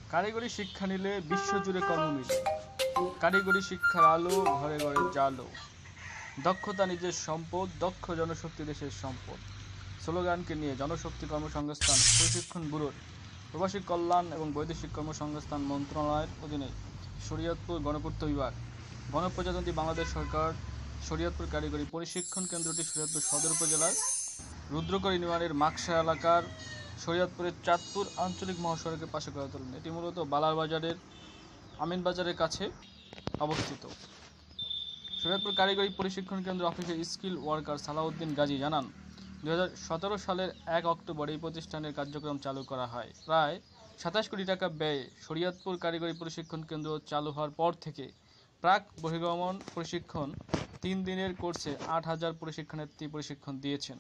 কারিগরি শিক্ষা নিলে বিশ্বজুড়ে কর্ম মিলে। কারিগরি শিক্ষার আলো ঘরে ঘরে জালো। দক্ষতা নিজের সম্পদ, দক্ষ জনশক্তি দেশের সম্পদ স্লোগানকে নিয়ে জনশক্তি কর্মসংস্থান প্রশিক্ষণ ব্যুরোর প্রবাসী কল্যাণ এবং বৈদেশিক কর্মসংস্থান মন্ত্রণালয়ের অধীনে শরীয়তপুর গণপূর্ত বিভাগ গণপ্রজাতন্ত্রী বাংলাদেশ সরকার শরীয়তপুর কারিগরি প্রশিক্ষণ কেন্দ্রটি শরীয়তপুর সদর উপজেলার রুদ্রকর ইউনিয়নের মাকসা এলাকার শরীয়তপুরের চাঁদপুর আঞ্চলিক মহাসড়কের পাশে গড়ে তোলেন। এটি মূলত বালার বাজারের আমিন বাজারের কাছে অবস্থিত। শরীয়তপুর কারিগরি প্রশিক্ষণ কেন্দ্র অফিসের স্কিল ওয়ার্কার সালাউদ্দিন গাজী জানান, 2017 সালের 1 অক্টোবর এই প্রতিষ্ঠানের কার্যক্রম চালু করা হয়। প্রায় 27 কোটি টাকা ব্যয়ে শরীয়তপুর কারিগরি প্রশিক্ষণ কেন্দ্র চালু হওয়ার পর থেকে প্রাক বহির্গমন প্রশিক্ষণ 3 দিনের কোর্সে 8,000 প্রশিক্ষণার্থী প্রশিক্ষণ দিয়েছেন।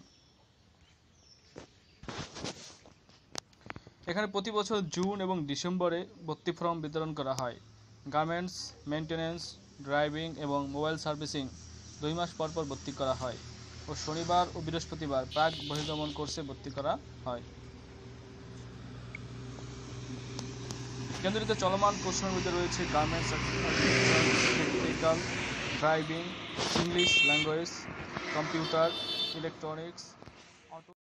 এখানে প্রতি বছর জুন এবং ডিসেম্বরে ভর্তি ফর্ম বিতরণ করা হয়। গার্মেন্টস, মেইনটেনেন্স, ড্রাইভিং এবং মোবাইল সার্ভিসিং 2 মাস পর পর ভর্তি করা হয় ও শনিবার ও বৃহস্পতিবার প্রাক বহির্গমন কোর্সে ভর্তি করা হয়। কেন্দ্রটিতে চলমান কোর্সের মধ্যে রয়েছে garments, technical, driving, English language, computer, electronics,